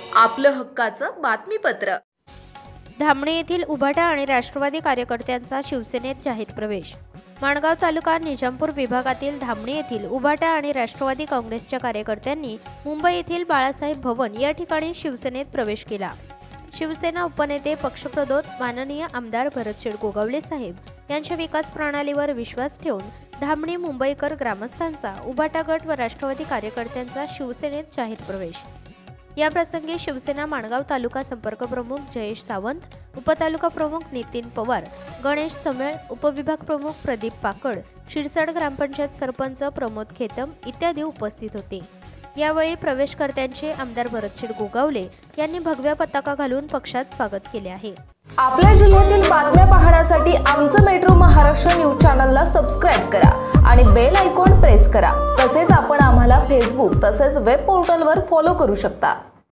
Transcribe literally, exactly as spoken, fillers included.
आपलं हक्काचं बातमीपत्र। धामणी येथील उभाटा आणि राष्ट्रवादी कार्यकर्त्यांचा शिवसेनेत जाहीर प्रवेश। माणगाव तालुका निजामपूर विभागातील धामणी येथील उभाटा आणि राष्ट्रवादी काँग्रेसच्या कार्यकर्त्यांनी मुंबई येथील बाळासाहेब भवन या ठिकाणी शिवसेनेत प्रवेश केला। शिवसेना उपनेते पक्षप्रतोद माननीय आमदार भरतशेठ गोगावले साहेब यांच्या विकास प्रणालीवर विश्वास ठेवून धामणी मुंबईकर ग्रामस्थांचा उभाटा गट व राष्ट्रवादी कार्यकर्त्यांचा शिवसेनेत जाहीर प्रवेश। या प्रसंगी शिवसेना माणगाव तालुका संपर्क प्रमुख जयेश सावंत, उपतालुका प्रमुख नितीन पवार, गणेश समेळ, उपविभाग प्रमुख प्रदीप पाकड, शिरसाड ग्रामपंचायत सरपंच प्रमोद खेतम इत्यादी उपस्थित होते। यावेळी प्रवेशकर्त्यांचे आमदार भरतशेठ गोगावले यांनी भगव्या पताका घालून पक्षात स्वागत केले आहे। आपल्या जिल्ह्यातील बातम्या पाहण्यासाठी आमचं मेट्रो महाराष्ट्र न्यूज चॅनलला सबस्क्राइब करा आणि बेल आयकॉन प्रेस करा। तसेच आपण आम्हाला फेसबुक तसेच वेब पोर्टलवर फॉलो करू शकता।